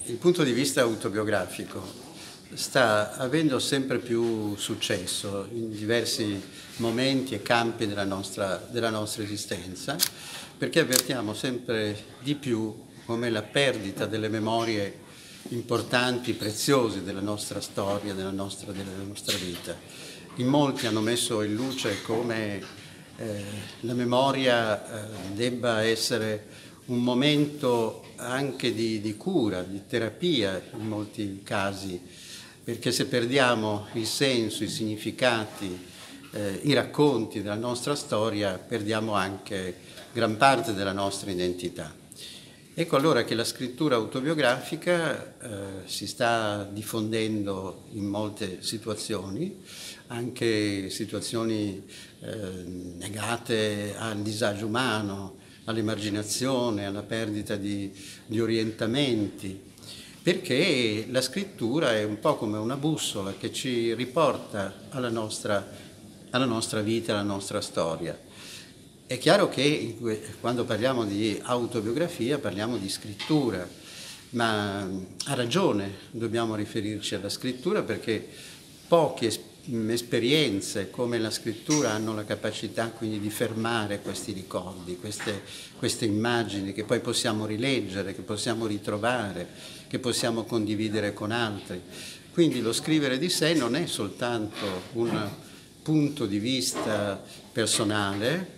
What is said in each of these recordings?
Il punto di vista autobiografico sta avendo sempre più successo in diversi momenti e campi della nostra esistenza, perché avvertiamo sempre di più come la perdita delle memorie importanti, preziose della nostra storia, della nostra vita. In molti hanno messo in luce come la memoria debba essere un momento anche di cura, di terapia in molti casi, perché se perdiamo il senso, i significati, i racconti della nostra storia, perdiamo anche gran parte della nostra identità. Ecco allora che la scrittura autobiografica si sta diffondendo in molte situazioni, anche situazioni legate al disagio umano, all'emarginazione, alla perdita di orientamenti, perché la scrittura è un po' come una bussola che ci riporta alla nostra vita, alla nostra storia. È chiaro che quando parliamo di autobiografia parliamo di scrittura, ma a ragione dobbiamo riferirci alla scrittura perché poche esperienze come la scrittura hanno la capacità quindi di fermare questi ricordi, queste immagini che poi possiamo rileggere, che possiamo ritrovare, che possiamo condividere con altri. Quindi lo scrivere di sé non è soltanto un punto di vista personale,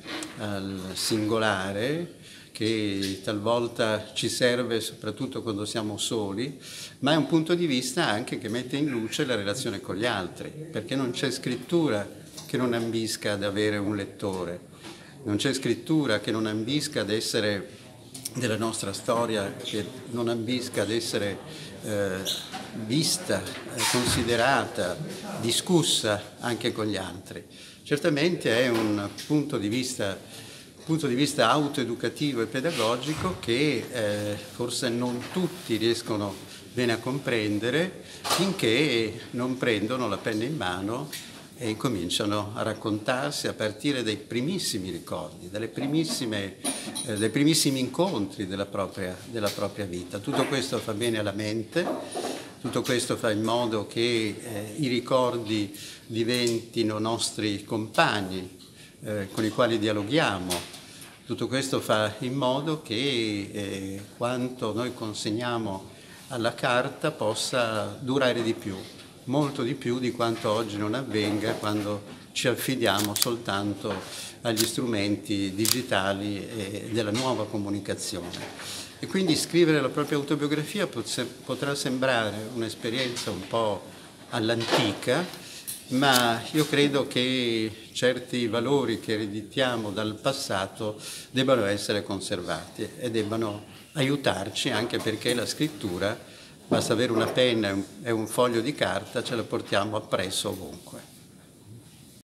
singolare, che talvolta ci serve soprattutto quando siamo soli, ma è un punto di vista anche che mette in luce la relazione con gli altri, perché non c'è scrittura che non ambisca ad avere un lettore, non c'è scrittura che non ambisca ad essere della nostra storia, che non ambisca ad essere vista, considerata, discussa anche con gli altri. Certamente è un punto di vista autoeducativo e pedagogico che forse non tutti riescono bene a comprendere finché non prendono la penna in mano e cominciano a raccontarsi a partire dai primissimi ricordi, dai primissimi incontri della propria vita. Tutto questo fa bene alla mente, tutto questo fa in modo che i ricordi diventino nostri compagni con i quali dialoghiamo. Tutto questo fa in modo che quanto noi consegniamo alla carta possa durare di più, molto di più di quanto oggi non avvenga quando ci affidiamo soltanto agli strumenti digitali e della nuova comunicazione. E quindi scrivere la propria autobiografia potrà sembrare un'esperienza un po' all'antica, ma io credo che certi valori che ereditiamo dal passato debbano essere conservati e debbano aiutarci, anche perché la scrittura, basta avere una penna e un foglio di carta, ce la portiamo appresso ovunque.